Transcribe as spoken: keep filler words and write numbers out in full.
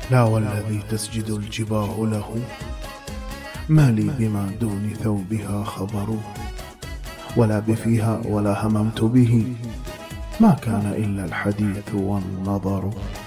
لا والذي تسجد الجباه له، ما لي بما دون ثوبها خبر. ولا بفيها ولا هممت به، ما كان إلا الحديث والنظر.